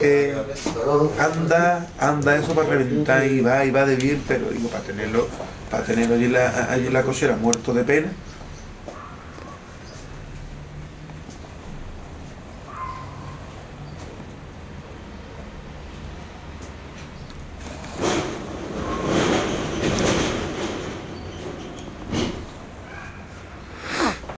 anda eso para reventar y va de bien, pero digo, para tenerlo allí en la cochera muerto de pena,